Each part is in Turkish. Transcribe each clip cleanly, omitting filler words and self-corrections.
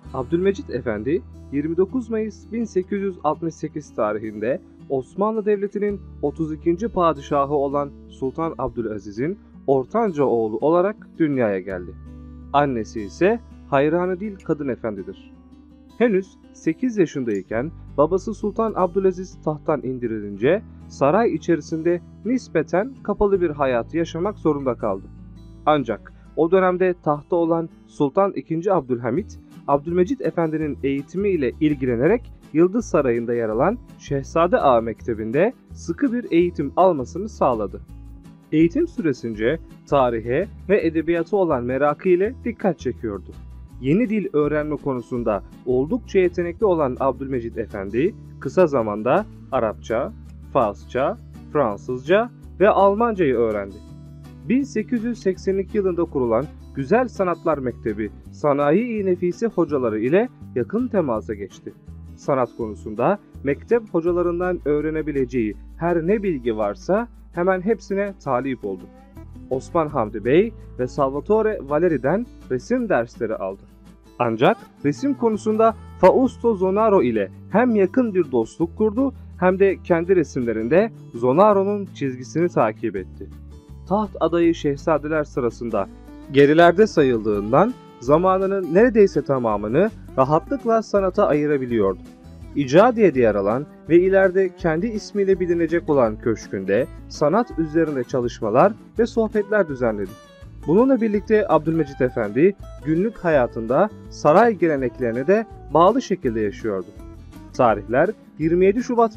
Abdülmecit Efendi 29 Mayıs 1868 tarihinde Osmanlı Devleti'nin 32. padişahı olan Sultan Abdülaziz'in ortanca oğlu olarak dünyaya geldi. Annesi ise Hayranıdil Kadın Efendidir. Henüz 8 yaşındayken babası Sultan Abdülaziz tahttan indirilince saray içerisinde nispeten kapalı bir hayatı yaşamak zorunda kaldı. Ancak o dönemde tahtta olan Sultan II. Abdülhamit, Abdülmecit Efendi'nin eğitimi ile ilgilenerek Yıldız Sarayı'nda yer alan Şehzade Ağa Mektebi'nde sıkı bir eğitim almasını sağladı. Eğitim süresince tarihe ve edebiyatı olan merakı ile dikkat çekiyordu. Yeni dil öğrenme konusunda oldukça yetenekli olan Abdülmecit Efendi, kısa zamanda Arapça, Farsça, Fransızca ve Almancayı öğrendi. 1882 yılında kurulan Güzel Sanatlar Mektebi, sanayi-i nefisi hocaları ile yakın temasa geçti. Sanat konusunda mektep hocalarından öğrenebileceği her ne bilgi varsa hemen hepsine talip oldu. Osman Hamdi Bey ve Salvatore Valeri'den resim dersleri aldı. Ancak resim konusunda Fausto Zonaro ile hem yakın bir dostluk kurdu hem de kendi resimlerinde Zonaro'nun çizgisini takip etti. Taht adayı şehzadeler sırasında gerilerde sayıldığından zamanının neredeyse tamamını rahatlıkla sanata ayırabiliyordu. İcadiye'de yer alan ve ileride kendi ismiyle bilinecek olan köşkünde sanat üzerinde çalışmalar ve sohbetler düzenledi. Bununla birlikte Abdülmecit Efendi günlük hayatında saray geleneklerine de bağlı şekilde yaşıyordu. Tarihler 27 Şubat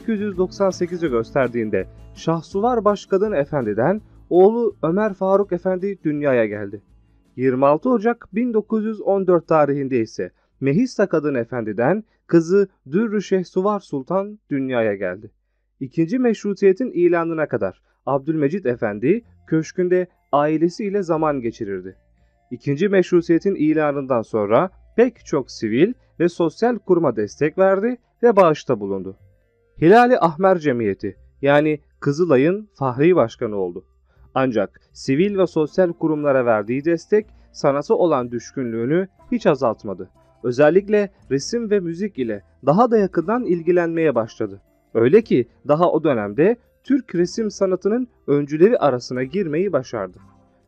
1898'i gösterdiğinde Şahsuvar Başkadın Efendi'den oğlu Ömer Faruk Efendi dünyaya geldi. 26 Ocak 1914 tarihinde ise Mehista Kadın Efendi'den kızı Dürrü Şehsuvar Sultan dünyaya geldi. İkinci Meşrutiyet'in ilanına kadar Abdülmecit Efendi köşkünde ailesiyle zaman geçirirdi. İkinci Meşrutiyet'in ilanından sonra pek çok sivil ve sosyal kuruma destek verdi ve bağışta bulundu. Hilal-i Ahmer Cemiyeti yani Kızılay'ın Fahri Başkanı oldu. Ancak sivil ve sosyal kurumlara verdiği destek sanata olan düşkünlüğünü hiç azaltmadı. Özellikle resim ve müzik ile daha da yakından ilgilenmeye başladı. Öyle ki daha o dönemde Türk resim sanatının öncüleri arasına girmeyi başardı.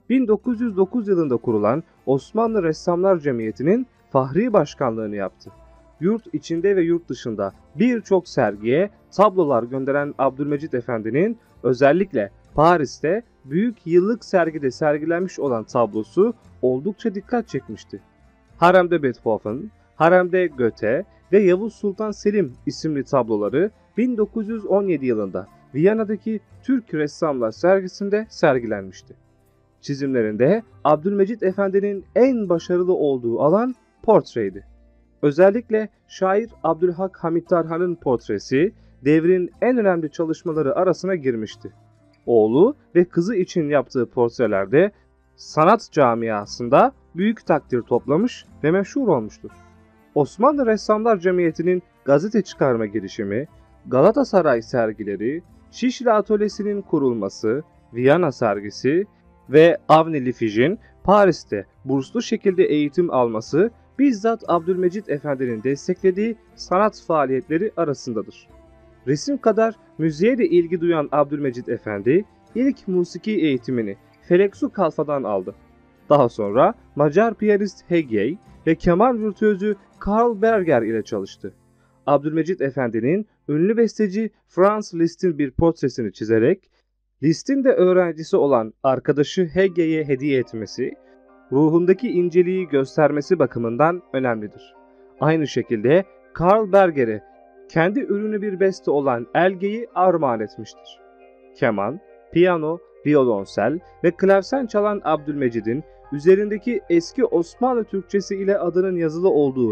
1909 yılında kurulan Osmanlı Ressamlar Cemiyeti'nin Fahri Başkanlığını yaptı. Yurt içinde ve yurt dışında birçok sergiye tablolar gönderen Abdülmecit Efendi'nin özellikle Paris'te büyük yıllık sergide sergilenmiş olan tablosu oldukça dikkat çekmişti. Haremde Beethoven, Haremde Goethe ve Yavuz Sultan Selim isimli tabloları 1917 yılında Viyana'daki Türk Ressamlar sergisinde sergilenmişti. Çizimlerinde Abdülmecit Efendi'nin en başarılı olduğu alan portreydi. Özellikle şair Abdülhak Hamit Tarhan'ın portresi devrin en önemli çalışmaları arasına girmişti. Oğlu ve kızı için yaptığı portrelerde sanat camiasında büyük takdir toplamış ve meşhur olmuştur. Osmanlı Ressamlar Cemiyeti'nin gazete çıkarma girişimi, Galatasaray sergileri, Şişli Atölyesi'nin kurulması, Viyana sergisi ve Avni Lifij'in Paris'te burslu şekilde eğitim alması bizzat Abdülmecit Efendi'nin desteklediği sanat faaliyetleri arasındadır. Resim kadar müziğe de ilgi duyan Abdülmecit Efendi ilk musiki eğitimini Feleksu Kalfa'dan aldı. Daha sonra Macar piyanist Hegey ve keman virtüözü Karl Berger ile çalıştı. Abdülmecit Efendi'nin ünlü besteci Franz Liszt'in bir portresini çizerek Liszt'in de öğrencisi olan arkadaşı Hegey'e hediye etmesi, ruhundaki inceliği göstermesi bakımından önemlidir. Aynı şekilde Karl Berger'e kendi ürünü bir beste olan Elge'yi armağan etmiştir. Keman, piyano, violonsel ve klavsen çalan Abdülmecid'in üzerindeki eski Osmanlı Türkçesi ile adının yazılı olduğu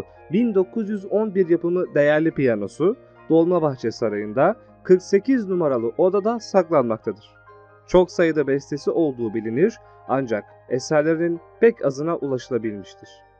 1911 yapımı değerli piyanosu Dolmabahçe Sarayı'nda 48 numaralı odada saklanmaktadır. Çok sayıda bestesi olduğu bilinir ancak eserlerinin pek azına ulaşılabilmiştir.